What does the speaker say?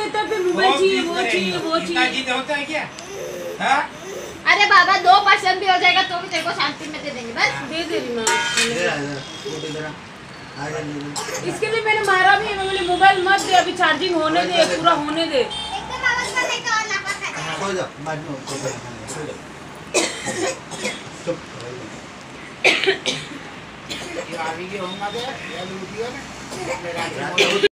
रहता है, मोबाइल चाहिए, वो चाहिए, वो चाहिए। जीत होता है क्या? हाँ? अरे बाबा 2% भी हो जाएगा तो भी तेरे को शांति में दे देंगे बस। दे दे रही माँ। इसके इसके लिए मैंने मारा भी है, मैं बोली मोबाइल मत दे, अभी चार्जिंग होने दे, पूरा होने दे। एकदम आवाज कर नहीं तो और लापा कर। हो जा बाद में चुप ये आगे की होगा क्या? ये लूटिया ना?